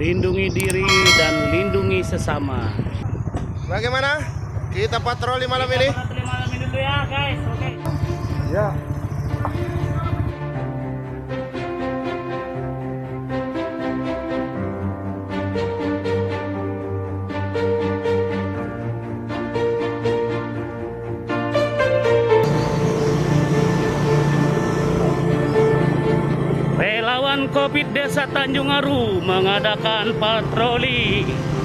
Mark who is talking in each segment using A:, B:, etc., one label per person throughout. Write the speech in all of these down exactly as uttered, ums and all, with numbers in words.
A: lindungi diri dan lindungi sesama.
B: Bagaimana? Kita patroli malam
A: Kita
B: ini?
A: patroli malam ini dulu ya, guys. Oke.
B: Ya.
A: Relawan COVID Desa Tanjung Aru mengadakan patroli.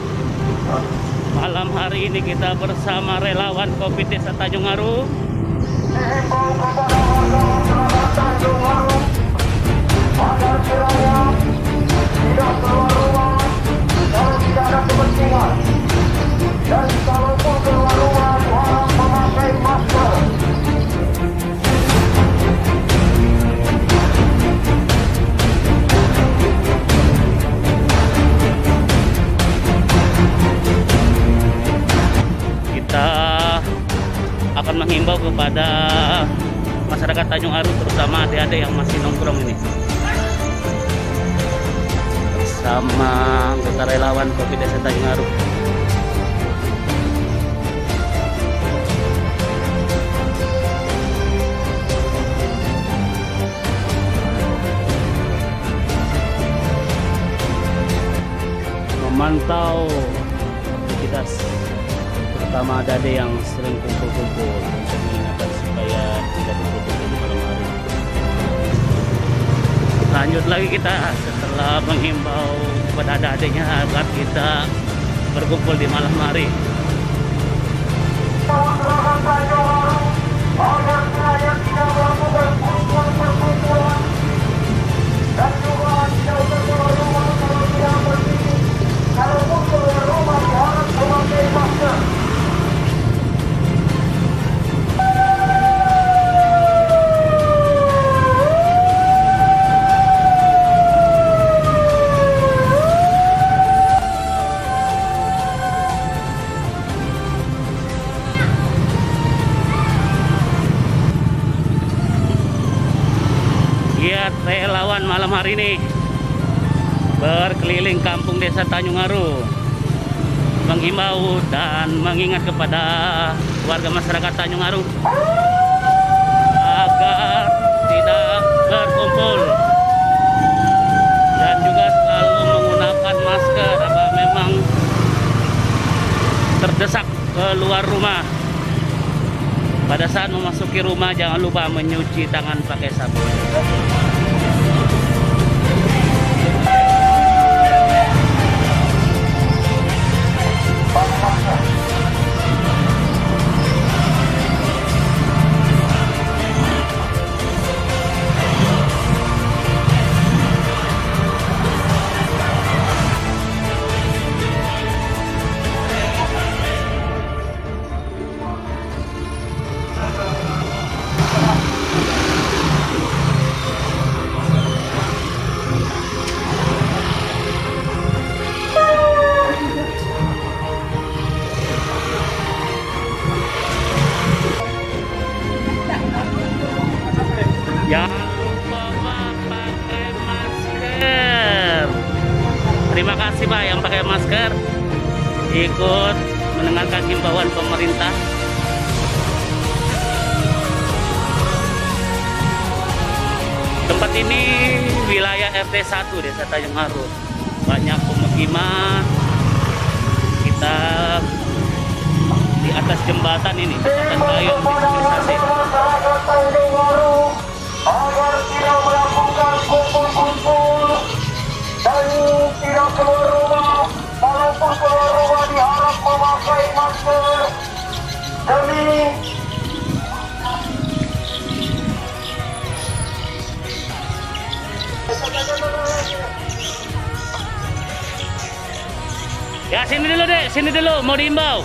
A: Malam hari ini kita bersama relawan COVID Desa Tanjung Aru.
C: Dihimbau kepada warga masyarakat Tanjung Aru agar kiranya tidak keluar rumah kalau tidak ada kepentingan, dan kalaupun keluar rumah diharap memakai masker.
A: Kita akan menghimbau kepada masyarakat Tanjung Aru, terutama adik-adik yang masih nongkrong ini, bersama anggota relawan COVID Desa Tanjung Aru. Memantau aktivitas terutama adik-adik yang sering kumpul-kumpul untuk mengingatkan supaya tidak kumpul-kumpul di malam hari. Lanjut lagi kita setelah menghimbau kepada adik-adiknya agar kita berkumpul di malam hari.
C: Masyarakat Tanjung Aru agar kiranya tidak melakukan perkumpulan dan juga tidak usah keluar rumah kalau tidak pergi. Kalaupun keluar rumah diharap memakai masker.
A: Giat relawan malam hari ini berkeliling kampung Desa Tanjung Aru, menghimbau dan mengingat kepada warga masyarakat Tanjung Aru agar tidak berkumpul dan juga selalu menggunakan masker apabila memang terdesak keluar rumah. Pada saat memasuki rumah jangan lupa menyuci tangan pakai sabun. Jangan lupa pakai masker. Terima kasih Pak yang pakai masker, ikut mendengarkan himbauan pemerintah. Tempat ini wilayah R T satu Desa Tanjung Aru, banyak pemukiman. Kita di atas jembatan ini, jembatan kayu dikrisasi.
C: Agar tidak melakukan kumpul-kumpul dan tidak keluar rumah. Walaupun keluar rumah diharap memakai masker demi
A: ya sini dulu dek, sini dulu mau diimbau.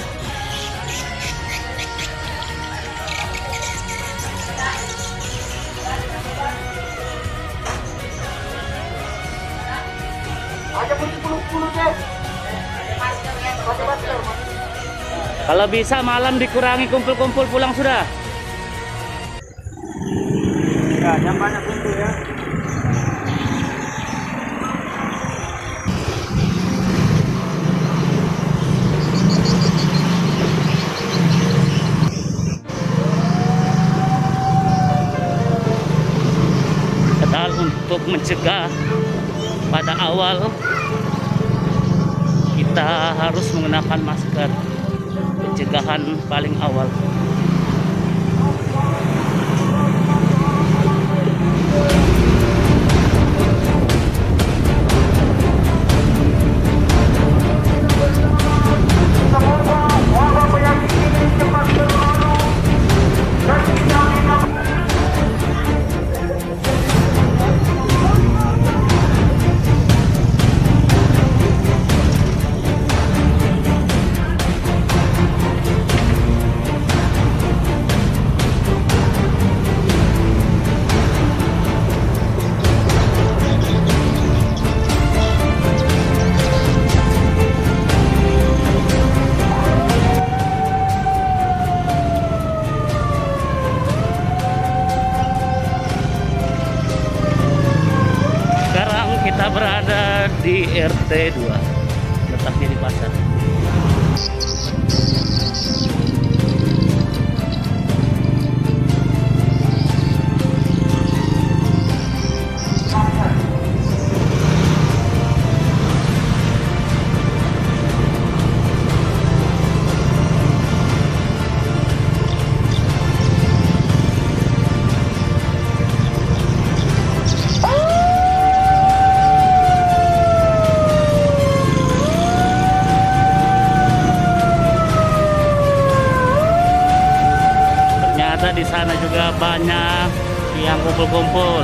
A: Kalau bisa malam dikurangi kumpul-kumpul, pulang sudah.
B: Ya, jam banyak kumpul ya.
A: untuk mencegah. Pada awal kita harus menggunakan masker, pencegahan paling awal. Kita berada di R T dua, letaknya di pasar. Di sana juga banyak yang kumpul-kumpul.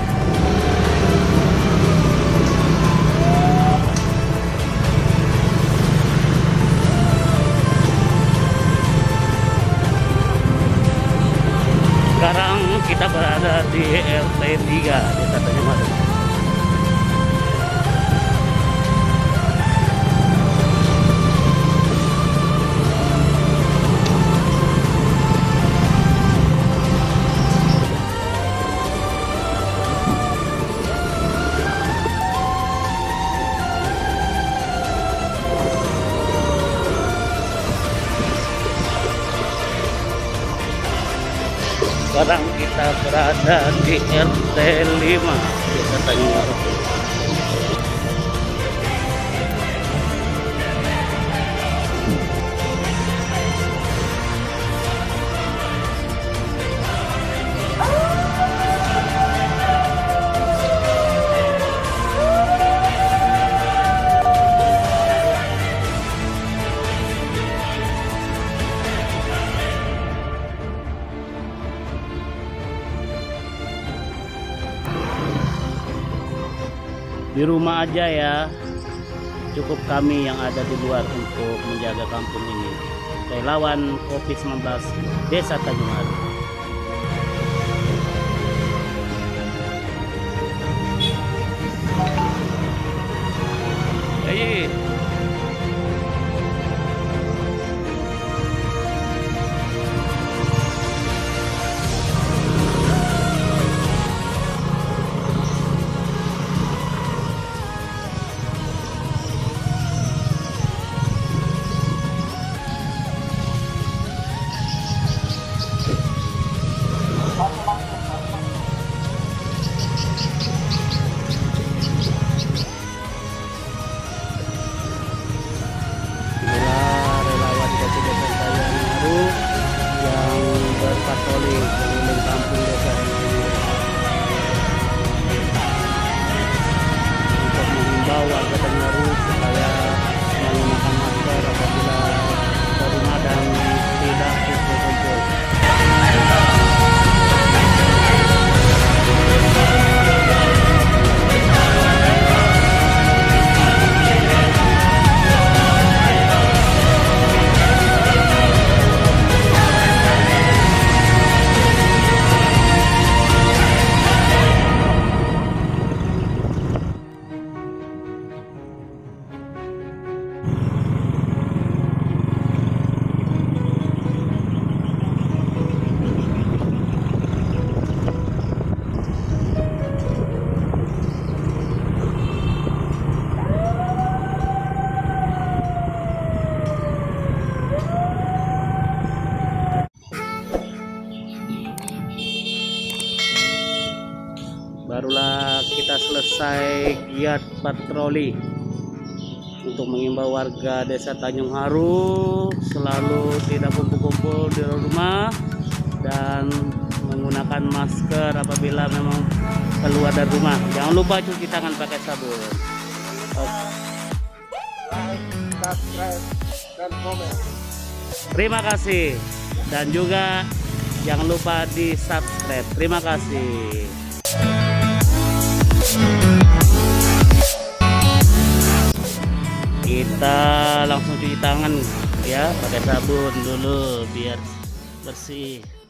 A: Sekarang kita berada di R T tiga, Desa Tanjung Aru. Sekarang kita berada di R T lima, Desa Tanjung Aru. Di rumah aja ya, cukup kami yang ada di luar untuk menjaga kampung ini. Relawan COVID sembilan belas Desa Tanjung Aru. Hey. Patroli keliling kampung desa ini untuk mengimbau warga Tanjung Aru supaya menggunakan masker apabila ke rumah dan tidak kumpul-kumpul. barulah kita selesai giat patroli untuk mengimbau warga Desa Tanjung Haru selalu tidak kumpul-kumpul di rumah dan menggunakan masker apabila memang keluar dari rumah. Jangan lupa cuci tangan pakai sabun. Oke.
B: Subscribe dan komen.
A: Terima kasih dan juga jangan lupa di subscribe. Terima kasih. Kita langsung cuci tangan ya pakai sabun dulu biar bersih.